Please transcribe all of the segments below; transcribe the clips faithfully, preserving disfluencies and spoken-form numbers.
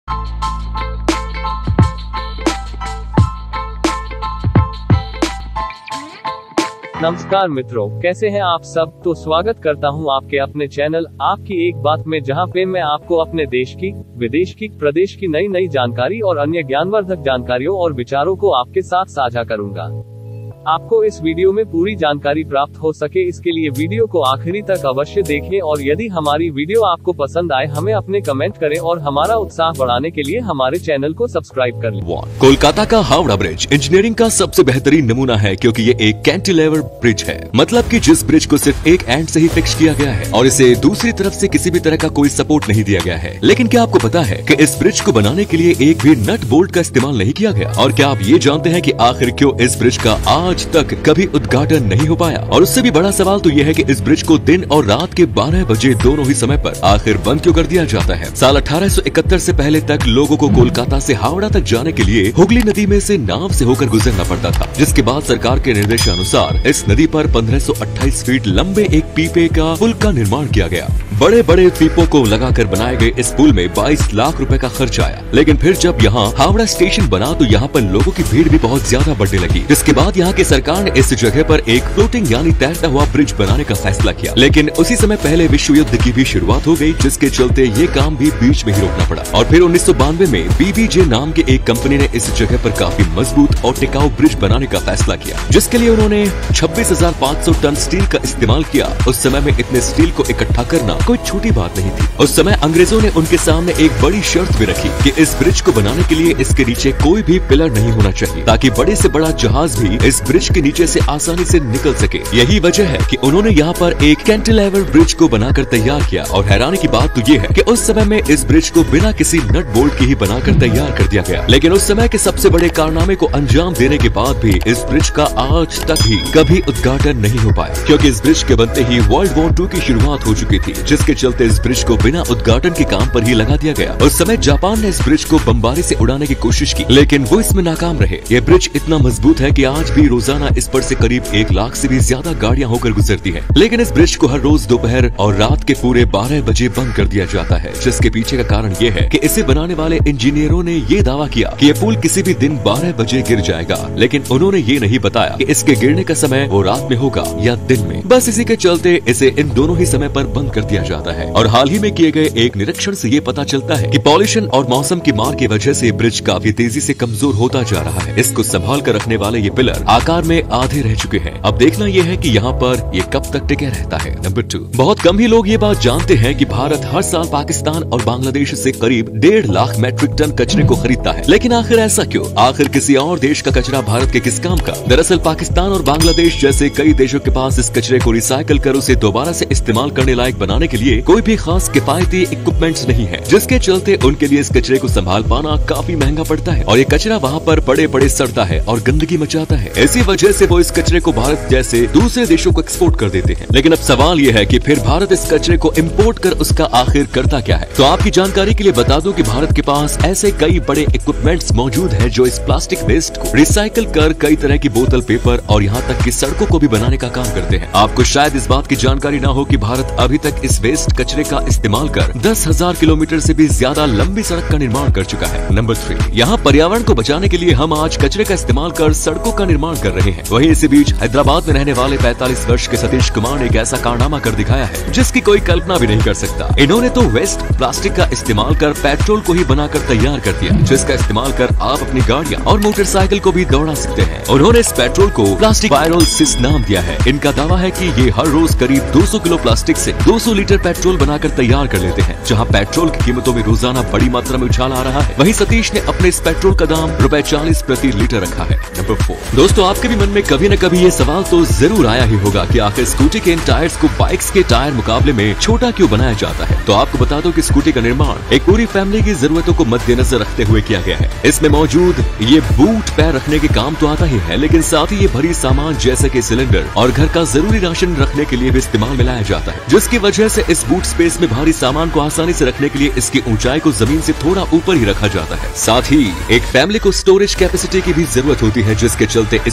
नमस्कार मित्रों, कैसे हैं आप सब। तो स्वागत करता हूं आपके अपने चैनल आपकी एक बात में, जहां पे मैं आपको अपने देश की, विदेश की, प्रदेश की नई नई जानकारी और अन्य ज्ञानवर्धक जानकारियों और विचारों को आपके साथ साझा करूंगा। आपको इस वीडियो में पूरी जानकारी प्राप्त हो सके, इसके लिए वीडियो को आखिरी तक अवश्य देखें और यदि हमारी वीडियो आपको पसंद आए हमें अपने कमेंट करें और हमारा उत्साह बढ़ाने के लिए हमारे चैनल को सब्सक्राइब कर लें। कोलकाता का हावड़ा ब्रिज इंजीनियरिंग का सबसे बेहतरीन नमूना है, क्योंकि ये एक कैंटिलीवर ब्रिज है। मतलब कि जिस ब्रिज को सिर्फ एक एंड से ही फिक्स किया गया है और इसे दूसरी तरफ से किसी भी तरह का कोई सपोर्ट नहीं दिया गया है। लेकिन क्या आपको पता है कि इस ब्रिज को बनाने के लिए एक भी नट बोल्ट का इस्तेमाल नहीं किया गया? और क्या आप ये जानते हैं कि आखिर क्यों इस ब्रिज का आज तक कभी उद्घाटन नहीं हो पाया? और उससे भी बड़ा सवाल तो यह है कि इस ब्रिज को दिन और रात के बारह बजे दोनों ही समय पर आखिर बंद क्यों कर दिया जाता है? साल अठारह सौ इकहत्तर से पहले तक लोगों को कोलकाता से हावड़ा तक जाने के लिए हुगली नदी में से नाव से होकर गुजरना पड़ता था, जिसके बाद सरकार के निर्देशानुसार इस नदी पर पंद्रह सौ अट्ठाईस फीट लंबे एक पीपे का पुल का निर्माण किया गया। बड़े बड़े पीपों को लगाकर बनाए गए इस पुल में बाईस लाख रुपए का खर्च आया। लेकिन फिर जब यहाँ हावड़ा स्टेशन बना तो यहाँ पर लोगों की भीड़ भी बहुत ज्यादा बढ़ने लगी। इसके बाद यहाँ की सरकार ने इस जगह पर एक फ्लोटिंग यानी तैरता हुआ ब्रिज बनाने का फैसला किया। लेकिन उसी समय पहले विश्व युद्ध की भी शुरुआत हो गई, जिसके चलते ये काम भी बीच में ही रोकना पड़ा। और फिर उन्नीस सौ बानवे में बीबीजे नाम के एक कंपनी ने इस जगह पर काफी मजबूत और टिकाऊ ब्रिज बनाने का फैसला किया, जिसके लिए उन्होंने छब्बीस हजार पाँच सौ टन स्टील का इस्तेमाल किया। उस समय में इतने स्टील को इकट्ठा करना कोई छोटी बात नहीं थी। उस समय अंग्रेजों ने उनके सामने एक बड़ी शर्त भी रखी कि इस ब्रिज को बनाने के लिए इसके नीचे कोई भी पिलर नहीं होना चाहिए, ताकि बड़े से बड़ा जहाज भी इस ब्रिज के नीचे से आसानी से निकल सके। यही वजह है कि उन्होंने यहाँ पर एक कैंटिलीवर ब्रिज को बनाकर तैयार किया। और हैरानी की बात तो ये है कि उस समय में इस ब्रिज को बिना किसी नट बोल्ट के ही बनाकर तैयार कर दिया गया। लेकिन उस समय के सबसे बड़े कारनामे को अंजाम देने के बाद भी इस ब्रिज का आज तक भी कभी उद्घाटन नहीं हो पाया, क्योंकि इस ब्रिज के बनते ही वर्ल्ड वॉर टू की शुरुआत हो चुकी थी, जिसके चलते इस ब्रिज को बिना उद्घाटन के काम पर ही लगा दिया गया। उस समय जापान ने इस ब्रिज को बमबारी से उड़ाने की कोशिश की, लेकिन वो इसमें नाकाम रहे। ये ब्रिज इतना मजबूत है कि आज भी रोजाना इस पर से करीब एक लाख से भी ज्यादा गाड़ियां होकर गुजरती हैं। लेकिन इस ब्रिज को हर रोज दोपहर और रात के पूरे बारह बजे बंद कर दिया जाता है, जिसके पीछे का कारण ये है कि इसे बनाने वाले इंजीनियरों ने ये दावा किया कि ये पुल किसी भी दिन बारह बजे गिर जाएगा, लेकिन उन्होंने ये नहीं बताया कि इसके गिरने का समय वो रात में होगा या दिन में। बस इसी के चलते इसे इन दोनों ही समय पर बंद कर दिया जाता है। और हाल ही में किए गए एक निरीक्षण से ये पता चलता है कि पॉल्यूशन और मौसम की मार की वजह से ब्रिज काफी तेजी से कमजोर होता जा रहा है। इसको संभाल कर रखने वाले ये पिलर आकार में आधे रह चुके हैं। अब देखना यह है कि यहाँ पर ये कब तक टिके रहता है। नंबर टू, बहुत कम ही लोग ये बात जानते हैं कि भारत हर साल पाकिस्तान और बांग्लादेश से करीब डेढ़ लाख मैट्रिक टन कचरे को खरीदता है। लेकिन आखिर ऐसा क्यों? आखिर किसी और देश का कचरा भारत के किस काम का? दरअसल पाकिस्तान और बांग्लादेश जैसे कई देशों के पास इस कचरे को रिसाइकिल कर उसे दोबारा से इस्तेमाल करने लायक बनाने के लिए कोई भी खास किफायती इक्विपमेंट्स नहीं है, जिसके चलते उनके लिए इस कचरे को संभाल पाना काफी महंगा पड़ता है। और ये कचरा वहाँ पर पड़े पड़े सड़ता है और गंदगी मचाता है। इसी वजह से वो इस कचरे को भारत जैसे दूसरे देशों को एक्सपोर्ट कर देते हैं। लेकिन अब सवाल ये है कि फिर भारत इस कचरे को इम्पोर्ट कर उसका आखिर करता क्या है? तो आपकी जानकारी के लिए बता दूं कि भारत के पास ऐसे कई बड़े इक्विपमेंट्स मौजूद हैं जो इस प्लास्टिक वेस्ट को रिसाइकिल कर कई तरह की बोतल, पेपर और यहाँ तक की सड़कों को भी बनाने का काम करते हैं। आपको शायद इस बात की जानकारी न हो कि भारत अभी तक इस वेस्ट कचरे का इस्तेमाल कर दस हजार किलोमीटर से भी ज्यादा लंबी सड़क का निर्माण कर चुका है। नंबर थ्री, यहाँ पर्यावरण को बचाने के लिए हम आज कचरे का इस्तेमाल कर सड़कों का निर्माण कर रहे हैं। वहीं इसी बीच हैदराबाद में रहने वाले पैंतालीस वर्ष के सतीश कुमार ने एक ऐसा कारनामा कर दिखाया है जिसकी कोई कल्पना भी नहीं कर सकता। इन्होंने तो वेस्ट प्लास्टिक का इस्तेमाल कर पेट्रोल को ही बनाकर तैयार कर दिया, जिसका इस्तेमाल कर आप अपनी गाड़ियाँ और मोटरसाइकिल को भी दौड़ा सकते हैं। उन्होंने इस पेट्रोल को प्लास्टिक पायरोलिसिस नाम दिया है। इनका दावा है कि ये हर रोज करीब दो सौ किलो प्लास्टिक से दो सौ लीटर पेट्रोल बनाकर तैयार कर लेते हैं, जहाँ पेट्रोल की कीमतों में रोजाना बड़ी मात्रा में उछाल आ रहा है। वहीं सतीश ने अपने इस पेट्रोल का दाम रुपए चालीस प्रति लीटर रखा है। नंबर फोर, दोस्तों आपके भी मन में कभी न कभी ये सवाल तो जरूर आया ही होगा कि आखिर स्कूटी के इन टायर्स को बाइक्स के टायर मुकाबले में छोटा क्यों बनाया जाता है? तो आपको बता दो कि स्कूटी का निर्माण एक पूरी फैमिली की जरूरतों को मद्देनजर रखते हुए किया गया है। इसमें मौजूद ये बूट पैर रखने के काम तो आता ही है, लेकिन साथ ही ये भरी सामान जैसे कि सिलेंडर और घर का जरूरी राशन रखने के लिए भी इस्तेमाल में लाया जाता है, जिसकी वजह से इस बूट स्पेस में भारी सामान को आसानी से रखने के लिए इसकी ऊंचाई को जमीन से थोड़ा ऊपर ही रखा जाता है। साथ ही एक फैमिली को स्टोरेज कैपेसिटी की भी जरूरत होती है, जिसके चलते इस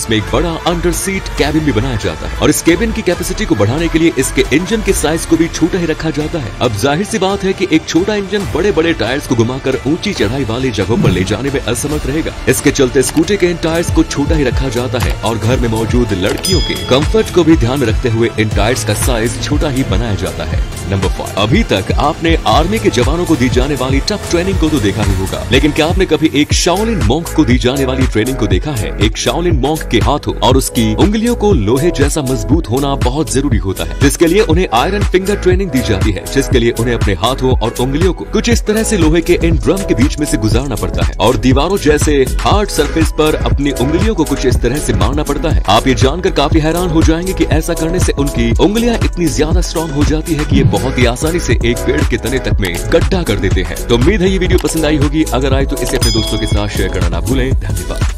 इसमें एक बड़ा अंडर सीट कैबिन भी बनाया जाता है और इस कैबिन की कैपेसिटी को बढ़ाने के लिए इसके इंजन के साइज को भी छोटा ही रखा जाता है। अब जाहिर सी बात है कि एक छोटा इंजन बड़े बड़े टायर्स को घुमाकर ऊंची चढ़ाई वाली जगहों पर ले जाने में असमर्थ रहेगा। इसके चलते स्कूटी के इन टायर्स को छोटा ही रखा जाता है और घर में मौजूद लड़कियों के कंफर्ट को भी ध्यान में रखते हुए इन टायर्स का साइज छोटा ही बनाया जाता है। नंबर फाइव, अभी तक आपने आर्मी के जवानों को दी जाने वाली टफ ट्रेनिंग को तो देखा ही होगा, लेकिन क्या आपने कभी एक शाओलिन मॉन्क को दी जाने वाली ट्रेनिंग को देखा है? एक शाओलिन मॉन्क के हाथों और उसकी उंगलियों को लोहे जैसा मजबूत होना बहुत जरूरी होता है, जिसके लिए उन्हें आयरन फिंगर ट्रेनिंग दी जाती है, जिसके लिए उन्हें अपने हाथों और उंगलियों को कुछ इस तरह से लोहे के इन ड्रम के बीच में से गुजारना पड़ता है और दीवारों जैसे हार्ड सरफेस पर अपनी उंगलियों को कुछ इस तरह से मारना पड़ता है। आप ये जानकर काफी हैरान हो जाएंगे कि ऐसा करने से उनकी उंगलियां इतनी ज्यादा स्ट्रॉन्ग हो जाती है कि ये बहुत ही आसानी से एक पेड़ के तने तक में गड्ढा कर देते हैं। तो उम्मीद है ये वीडियो पसंद आई होगी। अगर आए तो इसे अपने दोस्तों के साथ शेयर करना ना भूलें। धन्यवाद।